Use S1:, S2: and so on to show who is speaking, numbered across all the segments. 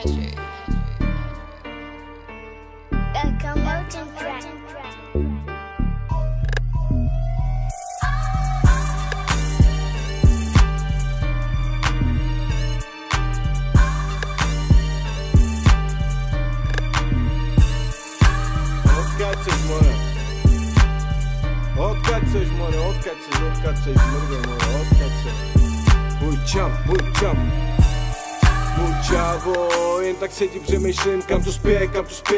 S1: Odkaď seš, more, odkaď seš, mrde, more, odkaď seš. Můj čávo, jen tak sedím, přemýšlím, kam to spěje.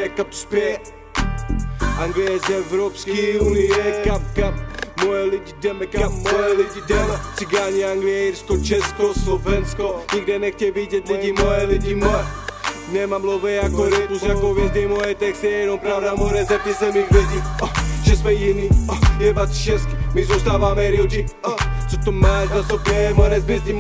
S1: Anglie z Evropské unie, kam moje lidi jdeme, Cigáni, Anglie, Jirsko, Česko, Slovensko, nikde nechtějí vidět lidi moje. Nemám love jako rytmus, jako hvězdy, moje texty, jenom pravda, more, zeptej se mých lidí, že jsme jiný, jebat šestky, my zůstáváme real G, co to máš na sobě, more, zmizdi,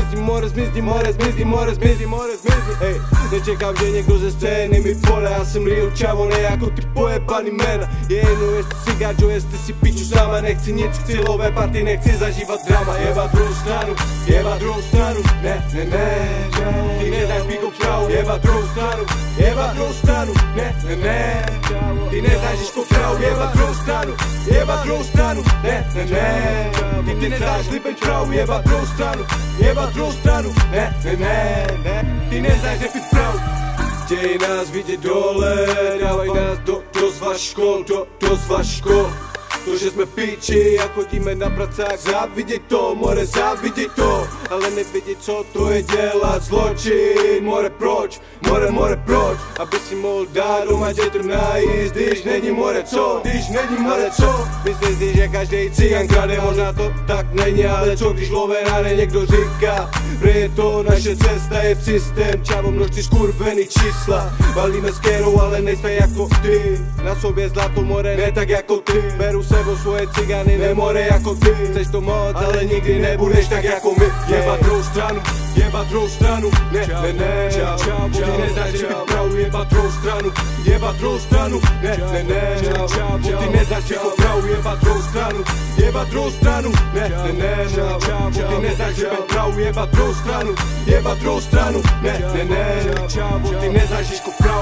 S1: hej, nečekám, že někdo ze scény mi pole, já jsem real čavo, ne jako ty pojebaný jména, je jedno, jestli si gačo, jestli si piču sama, nechci nic, chci lové party, nechci zažívat drama, jebat druhou stranu, ne, ty neznáš mýho čau, jebat druhou stranu, ne, ty neznáš Žižko čau, jebat druhou stranu, ne, ty neznáš Lipen čau, jebat druhou stranu, ne, ty neznáš Nepit prau. Chtějí nás vidět dole, dávaj nás do zvlášť škol, to, že jsme píči a chodíme na pracák, záviděj to, more, záviděj to, ale nevěděj, co to je dělat zločin, more, proč, aby si mohl dát doma dětem najíst, když není more co, Myslíš si, že každý cigán krade, možná to tak není, ale co když love ráne někdo říká, je to naše cesta, je v systém, čavo množství skurvený čísla, valíme s kérou, ale nejsme jako ty, na sobě zlato, more, ne tak jako ty, beru sebou svoje cigány, ne more jako ty, chceš to moc, ale nikdy nebudeš tak jako my, jebat druhou stranu, ne, ty neznáš Nepit prau, jebat druhou stranu, ne, ty neznáš Žižko prau, jebat druhou stranu, ne, ty neznáš Nepit prau, jebat druhou stranu, ne, ty neznáš Žižko prau.